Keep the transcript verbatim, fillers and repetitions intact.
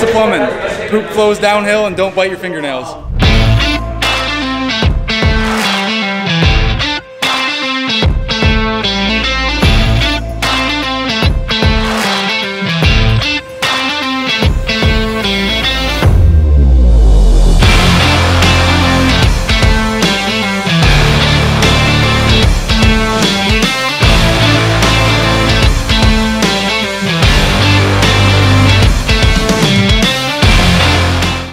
to plumbing. Poop flows downhill and don't bite your fingernails.